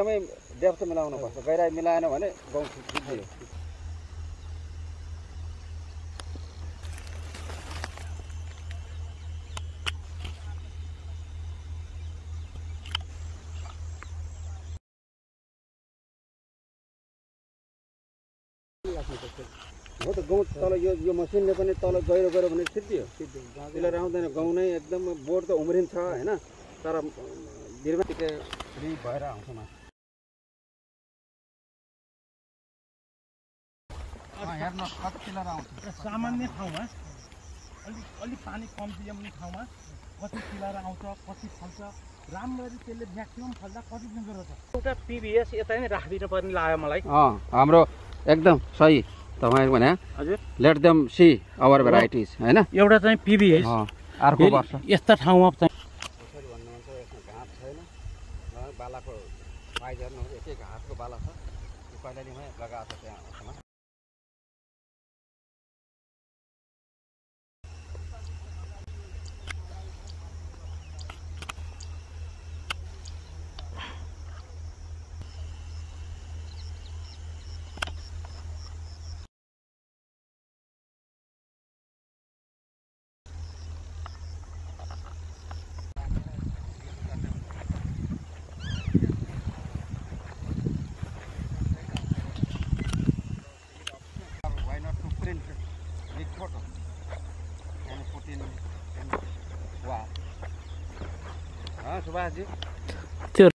एकदमै डेप्थ मिलाउनु पर्छ गहिराई मिलाएन भने गहुँ सिद्धियो हो त गहुँ तल यो मसिनले पनि तल गहिरो गयो भने सिद्धियो त्यसले आउँदैन गहुँ नै एकदम बोट त उम्रिन्छ हैन तर बिरुवा फ्री भएर आउँछ माथि हेर्न कति पिलर आउँछ सामान्य ठाउँमा अलि पानी कम्ती जम्ने ठाउँमा कति पिलर आउँछ कति फल्छ राम्ररी त्यसले म्याक्सिमम फल्दा कति दिन गर्छ एउटा पिबिएस यता नै राखिदिनु पर्ने लाग्यो मलाई हाम्रो एकदम सही तपाईँ भने हजुर let them see our varieties हैन एउटा चाहिँ पिबिएस अर्को वर्ष यस्ता ठाउँमा चाहिँ कसरी भन्नुहुन्छ यसमा घाँस छैन बालाको साइज हेर्नुहुन्छ एकै घाँसको बाला छ कैलालीमै लगाएको छ त्यहाँ उसमा सुभाष जी